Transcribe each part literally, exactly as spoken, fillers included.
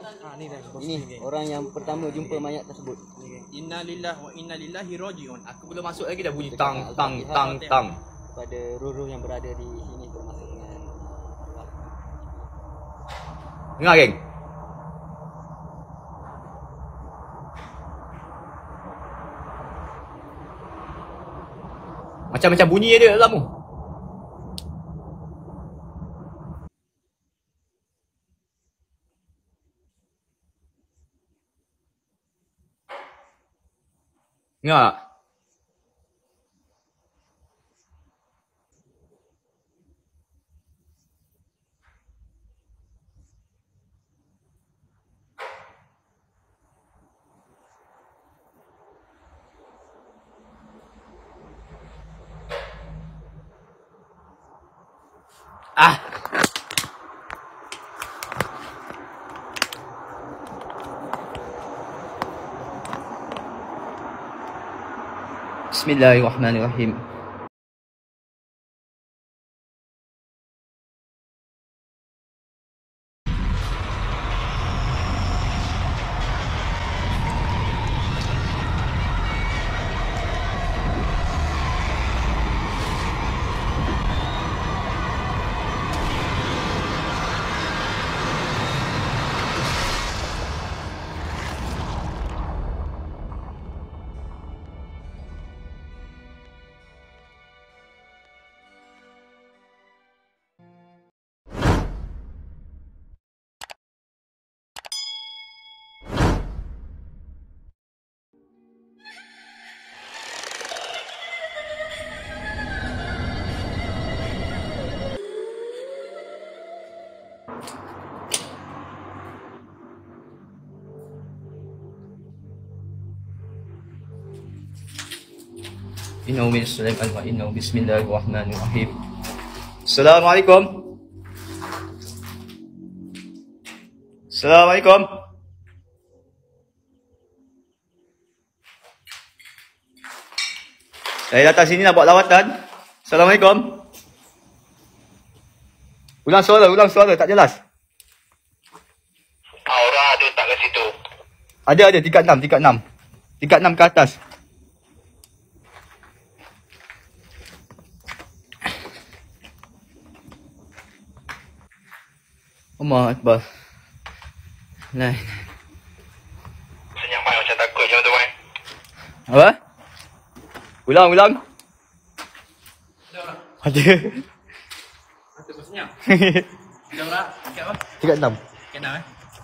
Ini orang yang pertama jumpa mayat tersebut. Inna lillahi wa inna ilaihi rajiun. Aku belum masuk lagi dah bunyi tang tang tang tang. Pada ruh-ruh yang berada di sini termasuk dengan Dengar geng. Macam-macam bunyi dia dalam tu. Dengar tak? Ah. Bismillahirrahmanirrahim. Innahu min Sulaiman wa innahu bismillahirrahmanirrahim. Assalamualaikum. Assalamualaikum. Saya datang sini nak buat lawatan. Assalamualaikum. Ulang suara, ulang suara, tak jelas. Aura ada tak kat situ? Ada, ada, tingkat enam, tingkat enam. Tingkat enam ke atas. Allah Akbar. Nah. Senyap mai macam takut je tu mai. Apa? Ulang, ulang. Ada. Ada senyap. Ada orang tingkat apa? Tingkat enam. Tingkat enam eh.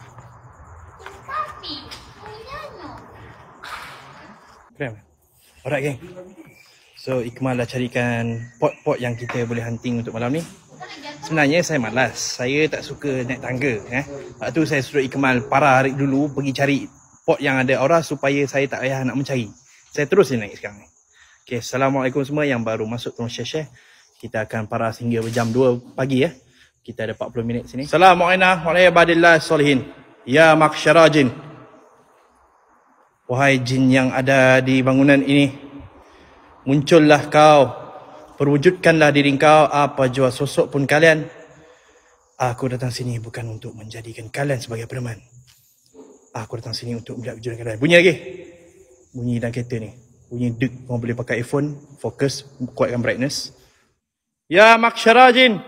Keren. Alright geng. So Ikmal dah carikan pot-pot yang kita boleh hunting untuk malam ni. Sebenarnya saya malas. Saya tak suka naik tangga eh. Lepas tu saya suruh Ikmal parah hari dulu pergi cari pot yang ada aura supaya saya tak payah nak mencari. Saya terus naik sekarang ni. Okay, Assalamualaikum semua yang baru masuk, tolong share-share. Kita akan paras hingga jam dua pagi ya. Kita ada empat puluh minit sini. Assalamualaikum warahmatullahi wabarakatuh. Ya maksyara jin. Wahai jin yang ada di bangunan ini, muncullah kau, perwujudkanlah diri kau, apa jua sosok pun kalian. Aku datang sini bukan untuk menjadikan kalian sebagai pedoman. Aku datang sini untuk melihat wujudan kalian. Bunyi lagi. Bunyi dalam kereta ni. Bunyi dek. Korang boleh pakai earphone, fokus, kuatkan brightness. Ya maksyara jin.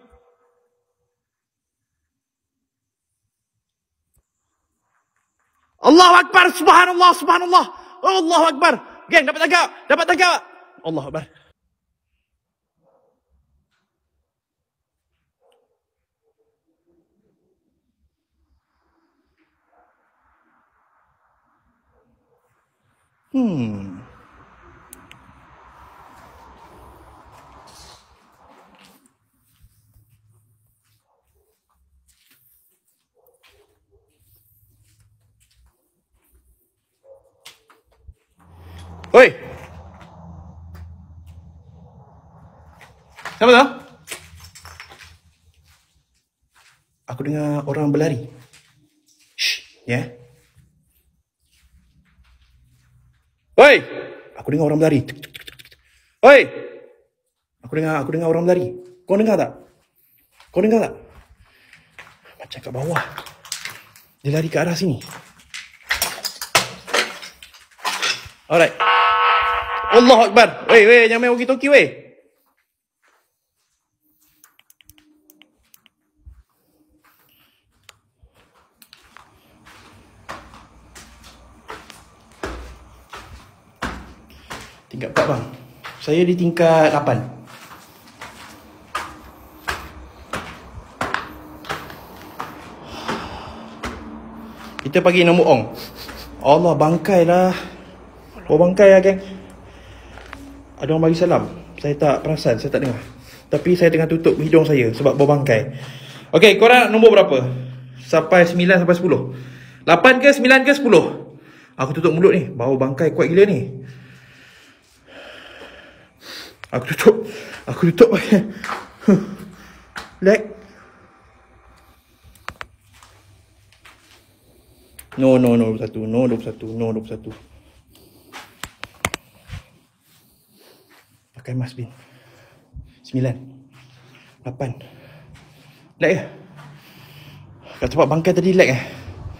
Allahu Akbar, subhanallah, subhanallah. Allahu Akbar. Geng, dapat tangkap, dapat tangkap. Allahu Akbar. Hmm. Oi. Siapa tu? Aku dengar orang berlari. Shh, ya. Yeah. Oi. Aku dengar orang berlari. Oi. Aku dengar aku dengar orang berlari. Kau dengar tak? Kau dengar tak? Macam kat bawah. Dia lari ke arah sini. Alright. Allahu Akbar. Weh, weh, jangan main walkie-talkie, weh. Tingkat empat, bang. Saya di tingkat lapan. Kita pagi nombor ong. Allah, bangkai lah. Oh, bangkai lah, geng. Ada orang bagi salam. Saya tak perasan, saya tak dengar. Tapi saya tengah tutup hidung saya sebab bau bangkai. Okey, korang nombor berapa? Sampai sembilan sampai sepuluh. lapan ke, sembilan ke, sepuluh? Aku tutup mulut ni. Bau bangkai kuat gila ni. Aku tutup. Aku tutup. Leg. No, no, no, dua puluh satu. No, dua puluh satu. No, dua puluh satu. Pakai mask, Bin. Sembilan. Lapan. Lag ya? Kat tempat bangkai tadi lag eh?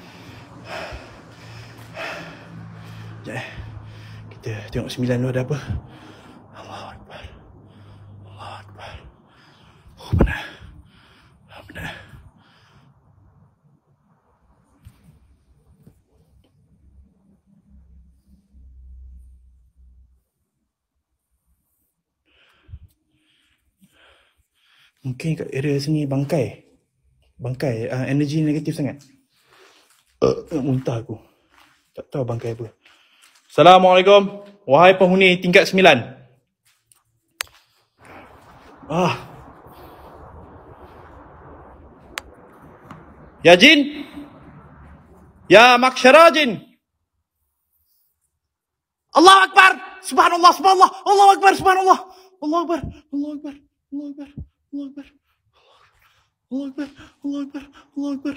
Sekejap eh. Kita tengok sembilan tu ada apa. Allahu Akbar. Allahu Akbar. Oh, benar. Oh, benar. Mungkin kat area sini bangkai. Bangkai, uh, energi negatif sangat. Uh, muntah aku. Tak tahu bangkai apa. Assalamualaikum. Wahai penghuni tingkat sembilan. Ah. Ya jin. Ya maksyara jin. Allahu Akbar. Subhanallah, subhanallah. Allahu Akbar, subhanallah. Allahu Akbar. Allahu Akbar. Allahu Akbar. Allahu Akbar. Allahu Akbar. Allahu Akbar. Allahu Akbar.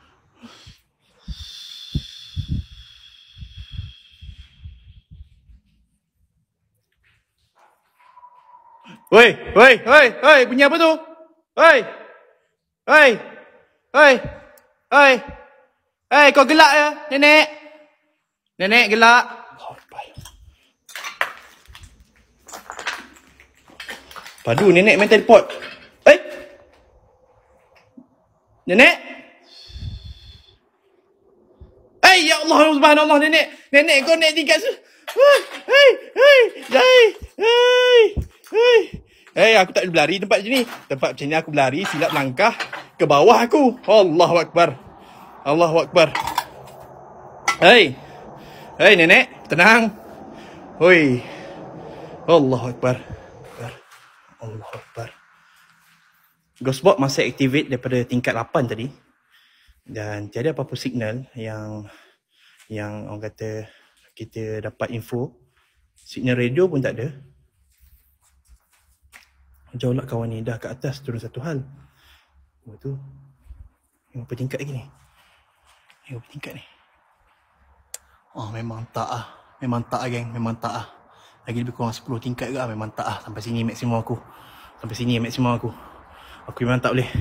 Woi, woi, woi, woi, bunyi apa tu? Woi. Woi. Woi. Woi. Hei, kau gelak ya, nenek? Nenek gelak. Allahu Akbar. Padu, nenek main teleport. Eh? Nenek? Eh, ya Allah, subhanallah, nenek. Nenek, kau naik tingkat su... Hei, hei, hei, hei, hei. Hei, aku tak boleh berlari tempat macam ni. Tempat macam ni aku berlari, silap langkah ke bawah aku. Allahu Akbar. Allahu Akbar. Hei. Hei, nenek, tenang. Hoi. Allahu Akbar. Allahu Akbar. Ghostbox masih activate daripada tingkat lapan tadi. Dan tiada apa-apa signal yang yang orang kata kita dapat info. Signal radio pun tak ada. Jauh lah kawan ni, dah ke atas turun satu hal. Oh tu. Yang berapa tingkat lagi ni? Yang berapa tingkat ni? Oh memang tak ah. Memang tak ah geng, memang tak ah. Lagi lebih kurang sepuluh tingkat ke ah, memang tak ah. Sampai sini maksimum aku. Sampai sini maksimum aku. Aku memang tak boleh.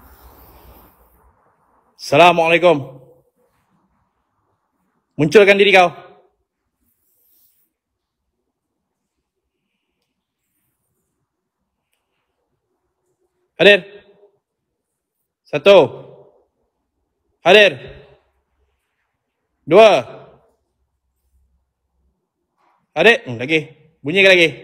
Assalamualaikum. Munculkan diri kau. Hadir. Satu. Hadir. Dua. Hadir. Hmm, lagi. Bunyi ke lagi?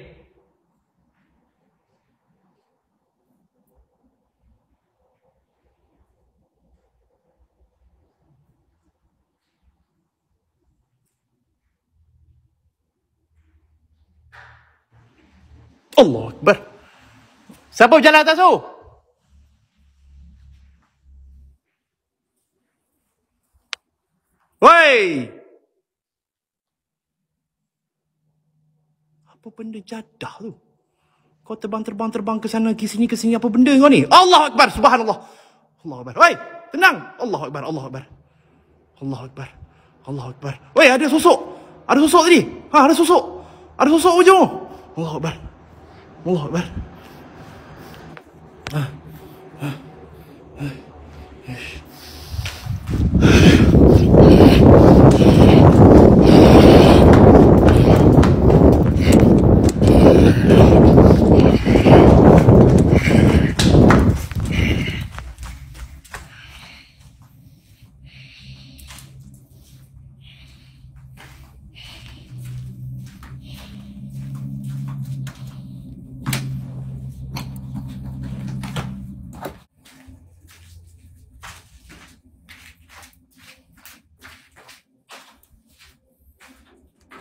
Allahu Akbar. Siapa berjalan atas tu? Woi! Apa benda jadah tu? Kau terbang-terbang-terbang ke sana, ke sini, ke sini. Apa benda kau ni? Allahu Akbar. Subhanallah. Allahu Akbar. Woi! Tenang. Allahu Akbar. Allahu Akbar. Allahu Akbar. Allahu Akbar. Woi, ada sosok. Ada sosok tadi. Ha, ada sosok. Ada sosok hujung. Allahu Akbar. Allahu Akbar. Ah. Ah. Ah.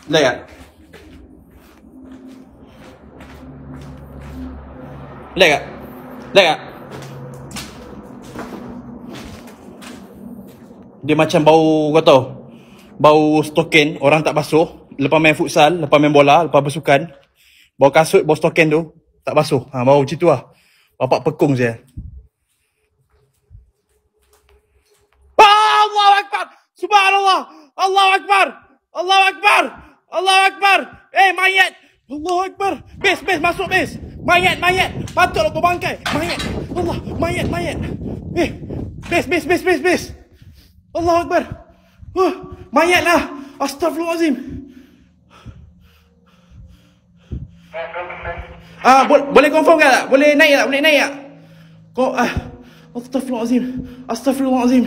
Lag tak? Lag tak? Lag tak? Dia macam bau, kau tahu, bau stokin, orang tak basuh. Lepas main futsal, lepas main bola, lepas bersukan, bau kasut, bau stokin tu tak basuh. Ha, bau macam tu lah. Bapak pekung saya. Ah, Allahu Akbar! Subhanallah! Allahu Akbar! Allahu Akbar! Allahu Akbar! Eh, mayat! Allahu Akbar! Bes, bes, masuk bes! Mayat, mayat! Patutlah kau bangkai! Mayat! Allah, mayat, mayat! Eh, bes, bes, bes, bes, bes! Allahu Akbar! Oh, mayat lah! Astaghfirullahalazim! Ah, bo- boleh confirm tak? Boleh naik tak? Boleh naik tak? Kau ah, Astaghfirullahalazim. Astaghfirullahalazim.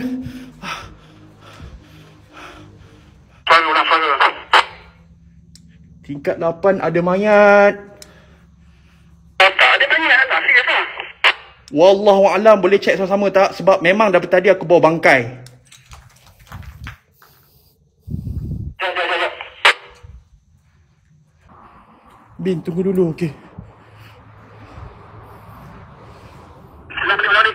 Faru lah, faru. Tingkat lapan ada mayat. Tak ada banyak tak? Serius lah. Wallahu a'lam, boleh check sama-sama tak? Sebab memang daripada tadi aku bawa bangkai. Jom, jom, jom, jom. Bin, tunggu dulu, okey. Sila boleh berlari.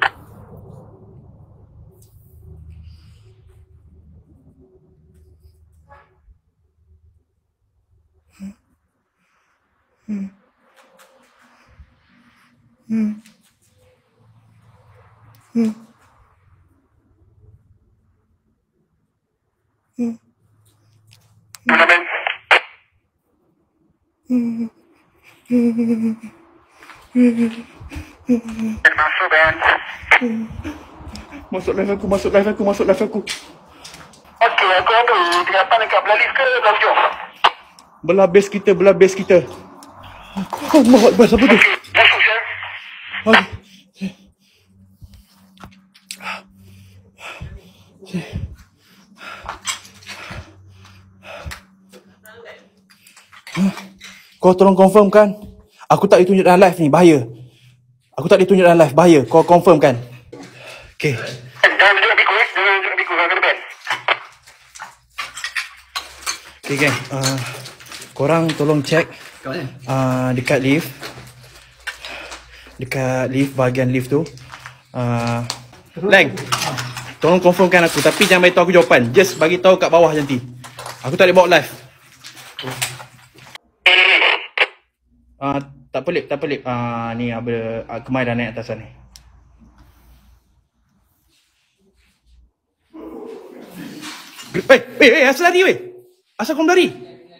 Mana, Ben? Ben, masuk, Ben. Masuk live aku, masuk live aku, masuk live aku. Okey, aku ada di apa dekat belah lift ke belah hujung? Belah base kita, belah base kita. Allah Akbar, siapa tu? Masuk, je. Okey. Kau tolong confirm kan? Aku tak ditunjuk dalam live ni, bahaya. Aku tak ditunjuk dalam live, bahaya. Kau confirm kan? Okay. Jangan tunjuk biku, eh. Jangan tunjuk biku, kau kena Ben. Okay gang, uh, korang tolong check uh, dekat lift. Dekat lift, bahagian lift tu. Uh, Lang, tolong confirmkan aku. Tapi jangan beritahu aku jawapan. Just bagi tahu kat bawah nanti. Aku tak boleh bawa live. Uh, tak pelip, tak pelip. Uh, ni apa, uh, Kemai dah naik atas ni. Weh, weh, weh, asal lari weh? Asal kau lari?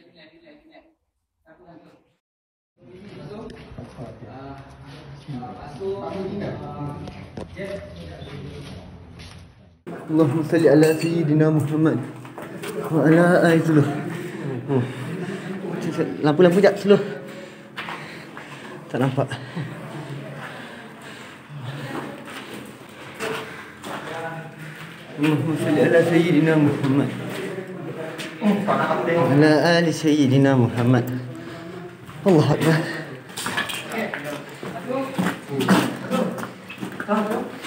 Allahumma salli ala sayyidina Muhammad wa ala ali slow. Oh. Lampu-lampu jap slow. Tak nampak. Allahumma salli ala sayyidina Muhammad wa ala ali sayyidina Muhammad. Allahu Akbar.